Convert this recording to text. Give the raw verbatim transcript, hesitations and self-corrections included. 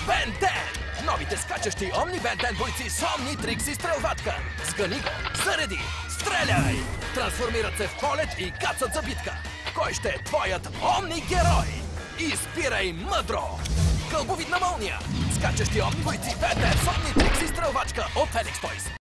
Вен ден! Новите скачащи Омни Вен ден бойци с Омни трикс и стрелвачка. Cгъни го, зареди, стреляй! Трансформират се в полет и кацат за битка. Кой ще е твоят Омни герой? Изпирай мъдро! Кълбовидна молния! Скачащи Омни бойци Вен ден с Омни трикс и стрелвачка от Феникс Тойс.